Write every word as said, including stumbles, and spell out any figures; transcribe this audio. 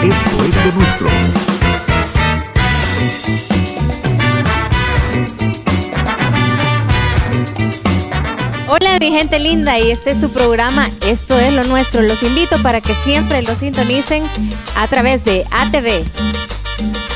Esto es lo nuestro. Hola mi gente linda, y este es su programa Esto es lo nuestro. Los invito para que siempre lo sintonicen a través de A T V.